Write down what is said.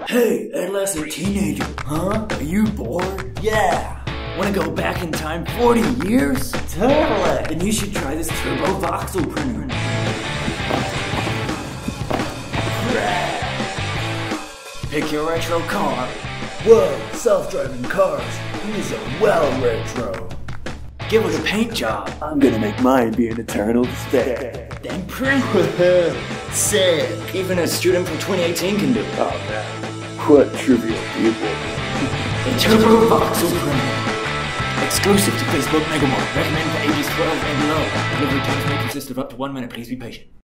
Hey, adolescent teenager, huh? Are you bored? Yeah. Wanna go back in time 40 years? Totally. Then you should try this turbo voxel printer. Pick your retro car. Whoa, self-driving cars. These are well retro. Give it a paint job. I'm gonna make mine be an eternal stay. Then print. Sick. Even a student from 2018 can do it. Oh man. What trivial people. A turbo voxel printer. Exclusive to Facebook Megamart. Recommended for ages 12 and below. Delivery times may consist of up to 1 minute. Please be patient.